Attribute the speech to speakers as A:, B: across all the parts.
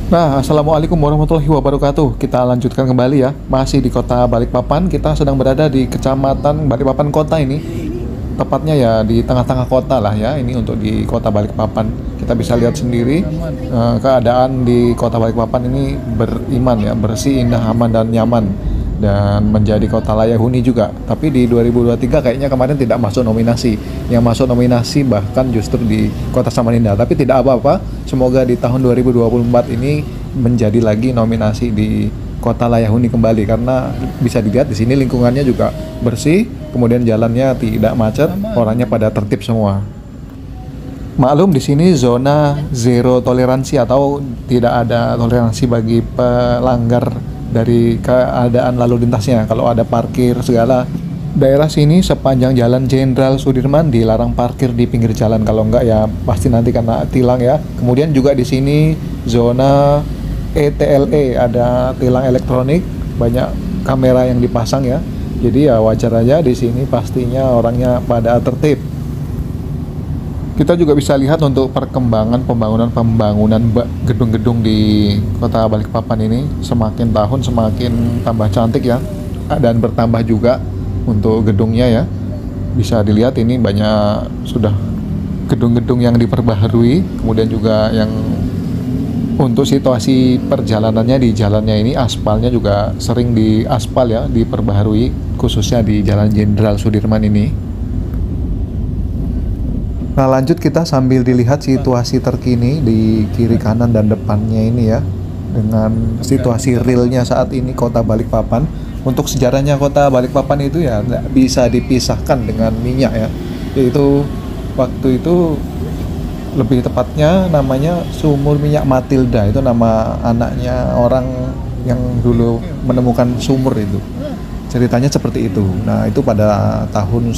A: Nah, Assalamualaikum warahmatullahi wabarakatuh. Kita lanjutkan kembali ya. Masih di kota Balikpapan. Kita sedang berada di kecamatan Balikpapan kota ini. Tepatnya ya di tengah-tengah kota lah ya. Ini untuk di kota Balikpapan. Kita bisa lihat sendiri keadaan di kota Balikpapan ini beriman ya. Bersih, indah, aman, dan nyaman. Dan menjadi kota layak huni juga. Tapi di 2023 kayaknya kemarin tidak masuk nominasi. Yang masuk nominasi bahkan justru di kota Samarinda. Tapi tidak apa-apa, semoga di tahun 2024 ini menjadi lagi nominasi di kota layak huni kembali. Karena bisa dilihat di sini lingkungannya juga bersih, kemudian jalannya tidak macet, orangnya pada tertib semua. Maklum di sini zona zero toleransi atau tidak ada toleransi bagi pelanggar dari keadaan lalu lintasnya. Kalau ada parkir segala, daerah sini sepanjang Jalan Jenderal Sudirman dilarang parkir di pinggir jalan. Kalau enggak ya pasti nanti kena tilang ya. Kemudian juga di sini zona ETLE, ada tilang elektronik, banyak kamera yang dipasang ya. Jadi ya wajar aja di sini pastinya orangnya pada tertib. Kita juga bisa lihat untuk perkembangan pembangunan gedung-gedung di kota Balikpapan ini semakin tahun semakin tambah cantik ya, dan bertambah juga untuk gedungnya ya. Bisa dilihat ini banyak sudah gedung-gedung yang diperbaharui, kemudian juga yang untuk situasi perjalanannya di jalannya ini aspalnya juga sering diaspal ya, diperbaharui khususnya di Jalan Jenderal Sudirman ini. Nah, lanjut kita sambil dilihat situasi terkini di kiri kanan dan depannya ini ya, dengan situasi realnya saat ini kota Balikpapan. Untuk sejarahnya kota Balikpapan itu ya nggak bisa dipisahkan dengan minyak ya, yaitu waktu itu lebih tepatnya namanya Sumur Minyak Matilda, itu nama anaknya orang yang dulu menemukan sumur itu. Ceritanya seperti itu. Nah, itu pada tahun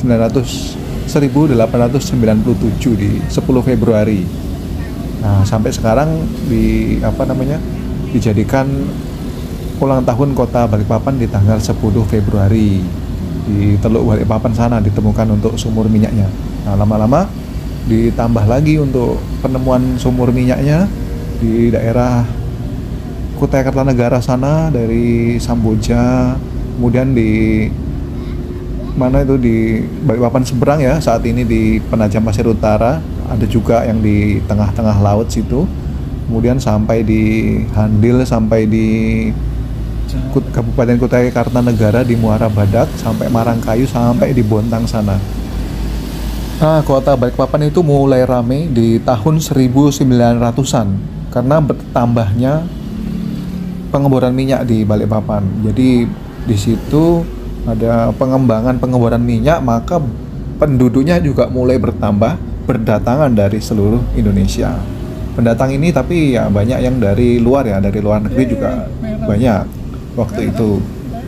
A: 1897 di 10 Februari. Nah, sampai sekarang dijadikan ulang tahun kota Balikpapan di tanggal 10 Februari. Di Teluk Balikpapan sana ditemukan untuk sumur minyaknya. Nah, lama-lama ditambah lagi untuk penemuan sumur minyaknya di daerah Kutai Kartanegara sana dari Samboja. Kemudian di mana itu di Balikpapan seberang ya, saat ini di Penajam Pasir Utara, ada juga yang di tengah-tengah laut situ. Kemudian sampai di Handil, sampai di Kabupaten Kutai Kartanegara di Muara Badak, sampai Marangkayu, sampai di Bontang sana. Nah, kota Balikpapan itu mulai rame di tahun 1900-an karena bertambahnya pengeboran minyak di Balikpapan. Jadi di situ ada pengeboran minyak, maka penduduknya juga mulai bertambah, berdatangan dari seluruh Indonesia. Pendatang ini tapi ya banyak yang dari luar ya, dari luar negeri juga banyak waktu itu.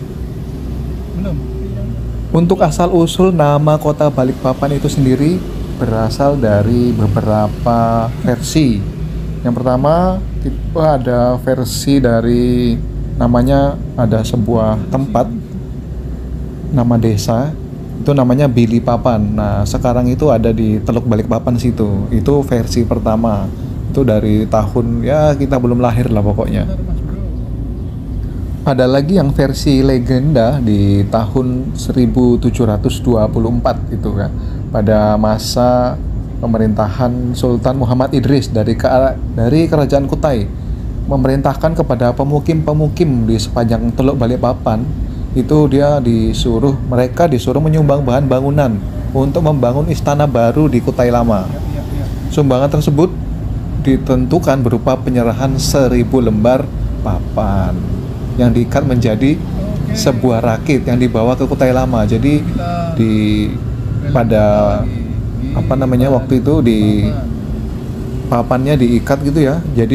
A: Untuk asal-usul nama kota Balikpapan itu sendiri berasal dari beberapa versi. Yang pertama, ada versi dari namanya, ada sebuah tempat, nama desa, itu namanya Bilipapan. Nah, sekarang itu ada di Teluk Balikpapan situ. Itu versi pertama. Itu dari tahun ya kita belum lahir lah pokoknya. Ada lagi yang versi legenda di tahun 1724 itu kan, pada masa pemerintahan Sultan Muhammad Idris dari Kerajaan Kutai, memerintahkan kepada pemukim-pemukim di sepanjang Teluk Balikpapan itu mereka disuruh menyumbang bahan bangunan untuk membangun istana baru di Kutai Lama. Sumbangan tersebut ditentukan berupa penyerahan 1000 lembar papan yang diikat menjadi sebuah rakit yang dibawa ke Kutai Lama. Jadi waktu itu di papannya diikat gitu ya. Jadi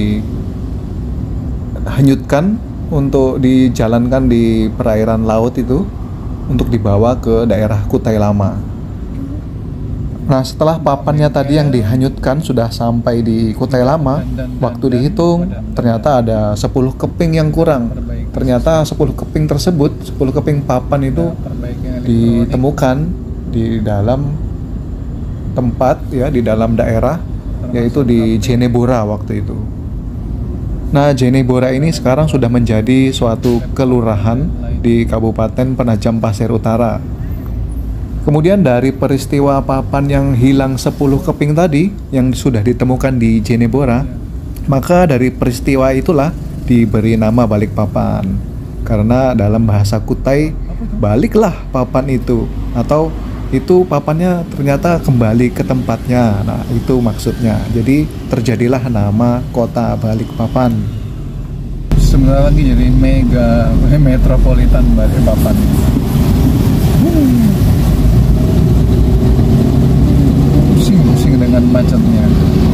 A: dihanyutkan untuk dijalankan di perairan laut itu untuk dibawa ke daerah Kutai Lama. Nah, setelah papannya tadi yang dihanyutkan sudah sampai di Kutai Lama, waktu dihitung ternyata ada 10 keping yang kurang. Ternyata 10 keping tersebut, 10 keping papan itu ditemukan di dalam tempat ya, di dalam daerah, yaitu di Jenebora waktu itu. Nah, Jenebora ini sekarang sudah menjadi suatu kelurahan di Kabupaten Penajam Pasir Utara. Kemudian dari peristiwa papan yang hilang 10 keping tadi yang sudah ditemukan di Jenebora, maka dari peristiwa itulah diberi nama Balikpapan. Karena dalam bahasa Kutai, baliklah papan itu, atau itu papannya ternyata kembali ke tempatnya. Nah, itu maksudnya. Jadi terjadilah nama kota Balikpapan.
B: Sebentar lagi jadi metropolitan Balikpapan. Pusing dengan macetnya.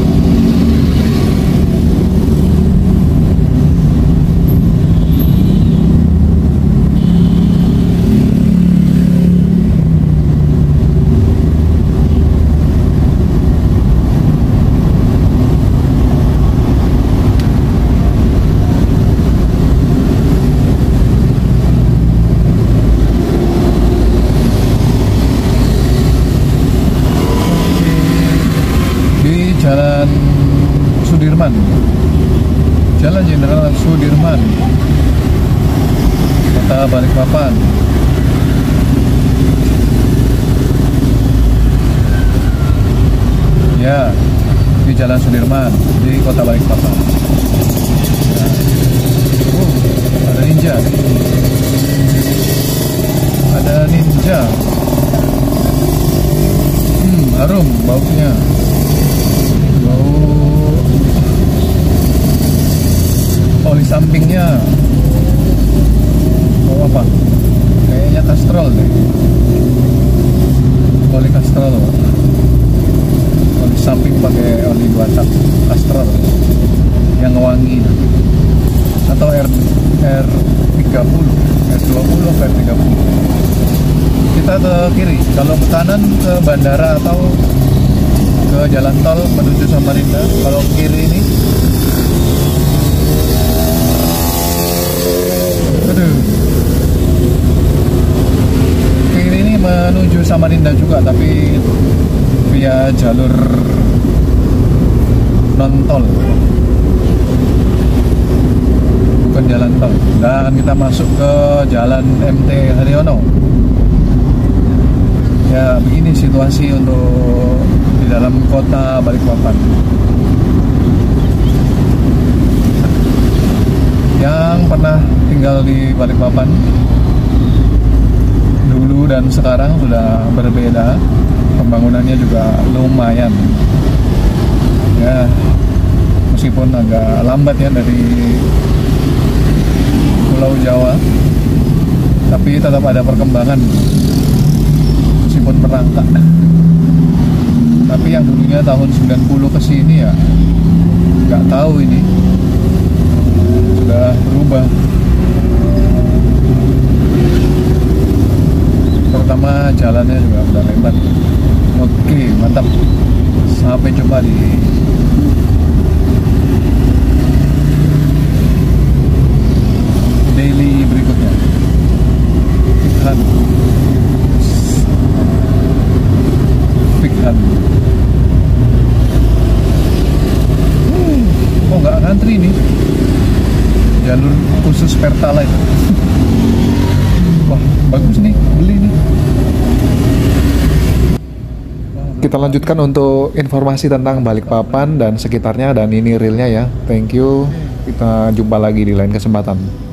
B: Jalan Sudirman, Jalan Jenderal Sudirman, Kota Balikpapan. Ya, di Jalan Sudirman di Kota Balikpapan. Nah, ada ninja, ada ninja. Harum baunya. Oli sampingnya apa? Kayaknya kastrol deh. Oli kastrol. Oli samping pakai oli buatan kastrol yang wangi. Atau R30, R20 atau R30. Kita ke kiri. Kalau ke kanan ke bandara atau ke jalan tol menuju Samarinda. Kalau kiri ini, kiri ini menuju Samarinda juga, tapi via jalur non tol, bukan jalan tol. Dan kita masuk ke jalan MT Haryono. Ya, begini situasi untuk di dalam kota Balikpapan. Yang pernah tinggal di Balikpapan dulu dan sekarang sudah berbeda. Pembangunannya juga lumayan. Ya, meskipun agak lambat ya dari Pulau Jawa, tapi tetap ada perkembangan. Meskipun merangkak, tapi yang dulunya tahun 90 ke sini ya nggak tahu ini sudah berubah, terutama jalannya juga udah lebar. Oke, mantap, sampai jumpa di daily berikutnya. Kok nggak ngantri nih, jalur khusus Pertalite. Wah, bagus nih, beli nih.
A: Kita lanjutkan untuk informasi tentang Balikpapan dan sekitarnya, dan ini realnya ya. Thank you. Kita jumpa lagi di lain kesempatan.